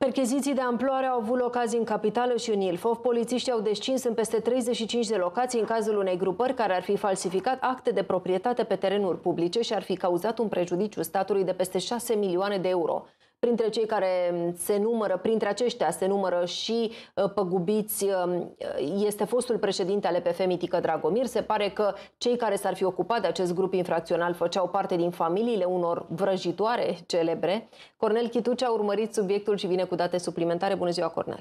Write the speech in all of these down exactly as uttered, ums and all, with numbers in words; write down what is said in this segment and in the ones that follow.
Percheziții de amploare au avut loc azi în capitală și în Ilfov. Polițiștii au descins în peste treizeci și cinci de locații în cazul unei grupări care ar fi falsificat acte de proprietate pe terenuri publice și ar fi cauzat un prejudiciu statului de peste șase milioane de euro. Printre cei care se numără, printre aceștia se numără și păgubiți este fostul președinte al E P F, Mitică Dragomir. Se pare că cei care s-ar fi ocupat de acest grup infracțional făceau parte din familiile unor vrăjitoare celebre. Cornel Chitucea a urmărit subiectul și vine cu date suplimentare. Bună ziua, Cornel!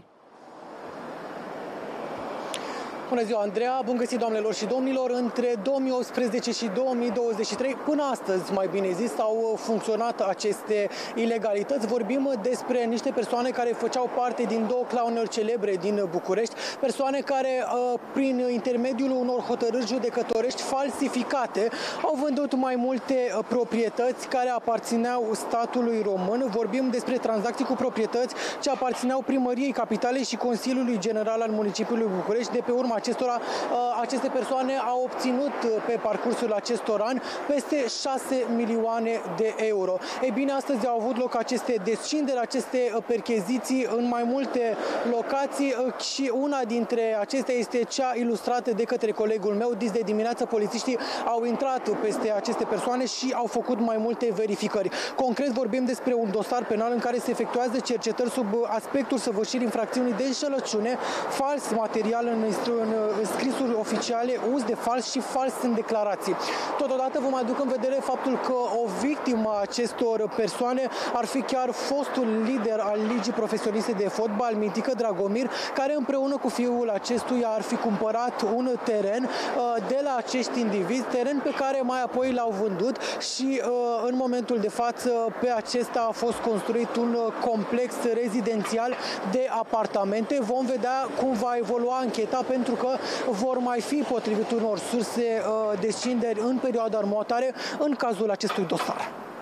Bună ziua, Andreea! Bun găsit, doamnelor și domnilor! Între două mii optsprezece și două mii douăzeci și trei, până astăzi, mai bine zis, au funcționat aceste ilegalități. Vorbim despre niște persoane care făceau parte din două claunuri celebre din București, persoane care, prin intermediul unor hotărâri judecătorești falsificate, au vândut mai multe proprietăți care aparțineau statului român. Vorbim despre tranzacții cu proprietăți ce aparțineau Primăriei Capitalei și Consiliului General al Municipiului București. De pe urma acestora, aceste persoane au obținut pe parcursul acestor ani peste șase milioane de euro. Ei bine, astăzi au avut loc aceste descinderi, aceste percheziții în mai multe locații și una dintre acestea este cea ilustrată de către colegul meu. Dis de dimineață, polițiștii au intrat peste aceste persoane și au făcut mai multe verificări. Concret, vorbim despre un dosar penal în care se efectuează cercetări sub aspectul săvârșirii infracțiunii de înșelăciune, fals material în în scrisuri oficiale, uz de fals și fals în declarații. Totodată vom aduce în vedere faptul că o victimă a acestor persoane ar fi chiar fostul lider al Ligii Profesioniste de Fotbal, Mitică Dragomir, care împreună cu fiul acestuia ar fi cumpărat un teren de la acești indivizi, teren pe care mai apoi l-au vândut și în momentul de față pe acesta a fost construit un complex rezidențial de apartamente. Vom vedea cum va evolua ancheta, pentru că vor mai fi, potrivit unor surse, descinderi în perioada următoare în cazul acestui dosar.